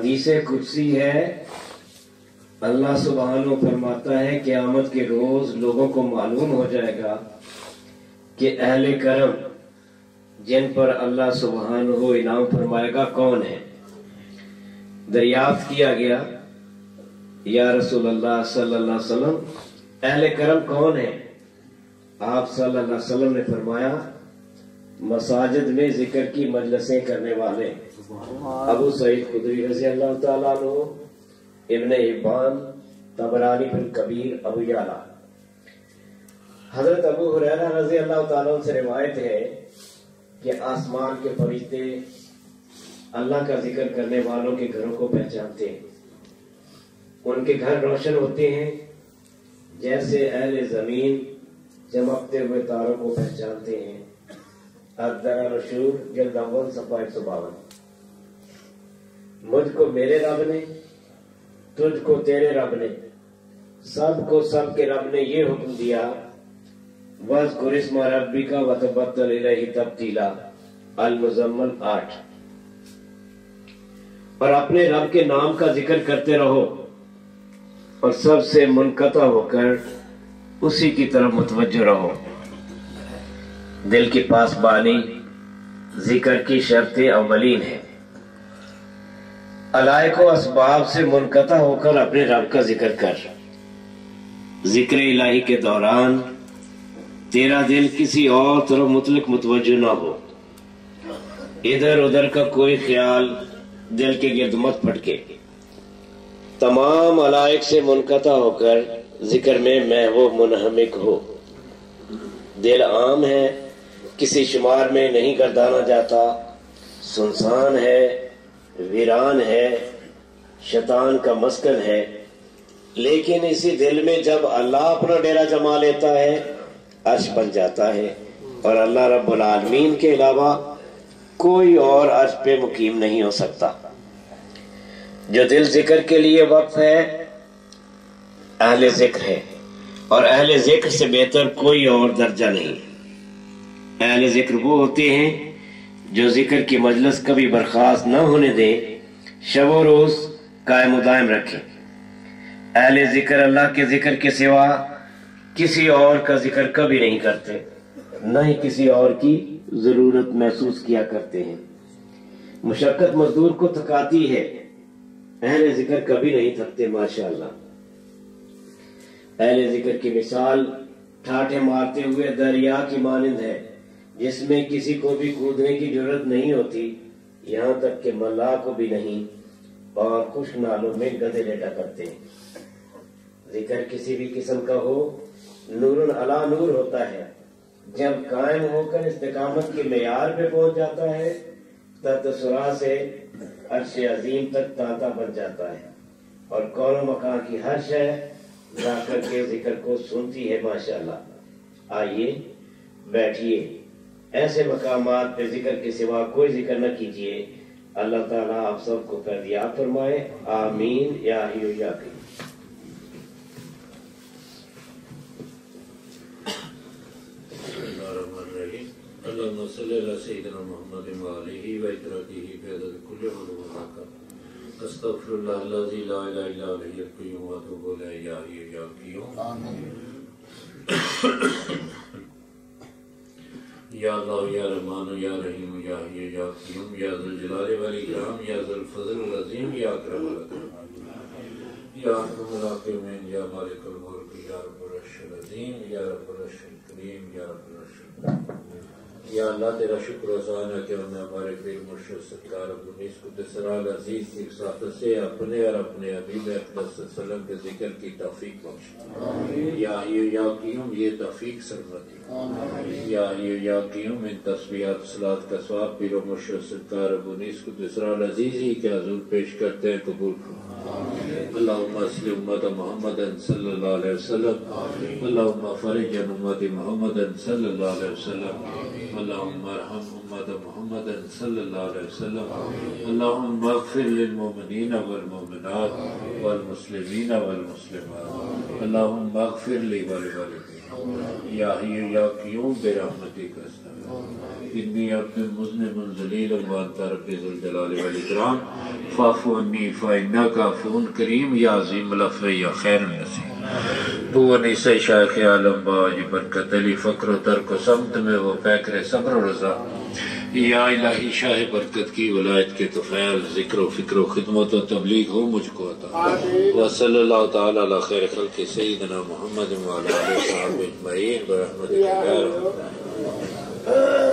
حدیث قدسی ہے، اللہ سبحانہ فرماتا ہے قیامت کے روز لوگوں کو معلوم ہو جائے گا کہ اہل کرم جن پر اللہ سبحانہ انعام فرمائے گا کون ہے۔ دریافت کیا گیا یا رسول اللہ صلی اللہ علیہ وسلم اہل کرم کون ہے؟ آپ صلی اللہ علیہ وسلم نے فرمایا مساجد میں ذکر کی مجلسیں کرنے والے، ابو سعید خدری رضی اللہ تعالیٰ عنہ، ابن حبان، طبرانی فی الکبیر، ابو یعلا۔ حضرت ابو ہریرہ رضی اللہ تعالیٰ عنہ سے روایت ہے کہ آسمان کے فرشتے اللہ کا ذکر کرنے والوں کے گھروں کو پہچانتے ہیں، ان کے گھر روشن ہوتے ہیں جیسے اہل زمین چمکتے ہوئے تاروں کو پہچانتے ہیں۔ الدرنشور جلد اول صفحہ 152۔ مجھ کو میرے رب نے، تجھ کو تیرے رب نے، سب کو سب کے رب نے یہ حکم دیا وَاذْكُرِ اسْمَ رَبِّكَ وَتَبَتَّلْ إِلَيْهِ تَبْتِيلًا، المزمل 8۔ اور اپنے رب کے نام کا ذکر کرتے رہو اور سب سے منقطع ہو کر اسی کی طرف متوجہ رہو۔ دل کی پاسبانی ذکر کی شرط اولین ہے۔ علائق و اسباب سے منقطع ہو کر اپنے رب کا ذکر کر۔ ذکر الہی کے دوران تیرا دل کسی اور طرف مطلق متوجہ نہ ہو، ادھر ادھر کا کوئی خیال دل کے گرد مت پھٹکے۔ تمام علائق سے منقطع ہو کر ذکر میں محو منہمک ہو۔ دل عام ہے، کسی شمار میں نہیں گردانا جاتا، سنسان ہے، ویران ہے، شیطان کا مسکن ہے، لیکن اسی دل میں جب اللہ اپنا ڈیرا جما لیتا ہے عرش بن جاتا ہے، اور اللہ رب العالمین کے علاوہ کوئی اور عرش پہ مقیم نہیں ہو سکتا۔ جو دل ذکر کے لیے وقف ہے اہل ذکر ہے، اور اہل ذکر سے بہتر کوئی اور درجہ نہیں۔ اہل ذکر وہ ہوتے ہیں جو ذکر کی مجلس کبھی برخاست نہ ہونے دیں، شب و روز قائم و دائم رکھیں۔ اہل ذکر اللہ کے ذکر کے سوا کسی اور کا ذکر کبھی نہیں کرتے، نہ ہی کسی اور کی ضرورت محسوس کیا کرتے ہیں۔ مشقت مزدور کو تھکاتی ہے، اہل ذکر کبھی نہیں تھکتے ماشاءاللہ۔ اہل ذکر کی مثال ٹھاٹھے مارتے ہوئے دریا کی مانند ہے، جس میں کسی کو بھی کودنے کی ضرورت نہیں ہوتی، یہاں تک کہ ملاح کو بھی نہیں، اور خشک نالوں میں گدھے لیٹا کرتے ہیں۔ ذکر کسی بھی قسم کا ہو نور علی نور ہوتا ہے، جب قائم ہو کر استقامت کے معیار پہ پہنچ جاتا ہے تحت سرا سے عرش عظیم تک تانتا بن جاتا ہے، اور کون و مکان کی ہر شے جا کر کے ذکر کو سنتی ہے ماشاءاللہ۔ آئیے بیٹھیے، ایسے مقامات پہ ذکر کے سوا کوئی ذکر نہ کیجیے۔ اللہ تعالیٰ آپ سب کو فیضیاب فرمائے، آمین یا حی یا قیوم۔ اللهم صل على سيدنا محمد وآله وإتراته في عدد كل علوم استغفر الله الذي لا إله إلا هو الحي القيوم وأتوب إليه يا حي يا قيوم يا الله يا رحمن يا رحيم يا حي يا قيوم يا ذا الجلال والإكرام يا ذا الفضل العظيم يا أكرم الأكرمين يا أرحم الراحمين يا مالك الملك يا رب العرش العظيم يا رب العرش الكريم يا رب العرش الكريم۔ یا اللہ تیرا شکر و احسان ہے کہ ہم نے ہمارے پیر مرشد سرکار ابو انیس قدس سرہ العزیز کی اکساثت سے اپنے اور اپنے حبیب اقدس صلی اللہ علیہ وسلم کے ذکر کی توفیق بخش۔ یا حی یا قیوم یہ توفیق سرمتی۔ یا حی یا قیوم ان تسبیحات صلوات کا ثواب پیر مرشد سرکار ابو انیس قدس سرہ العزیز ہی کے حضور پیش کرتے ہیں، قبول فرما۔ اللہم اصل امت محمد صلی اللہ علیہ وسلم، اللہم فرج عن امت محمد صلی اللہ علیہ وسلم، اللہم ارحم امت محمد صلی اللہ علیہ وسلم، اللہم اغفر للمؤمنین والمؤمنات والمسلمین والمسلمات، اللہم اغفر لی ولوالدی۔ یا حی یا قیوم برحمتک استغیث۔ انی عبد مذنب ذلیل وانت رب ذو الجلال والاکرام فاعف عنی فانک عفو کریم یا عظیم العفو یا خیر النصیر تو انیس شیخ عالم باج برکت علی فقر و ترک و سمت میں وہ پیکر صبر و رضا یا الہی شاہ برکت کی ولایت کے طفیل ذکر و فکر و خدمت و تبلیغ ہو مجھ کو عطا وصلی اللہ تعالی علی خیر خلق سیدنا محمد وعلی آلہ وصحبہ اجمعین برحمتک یا ارحم الراحمین.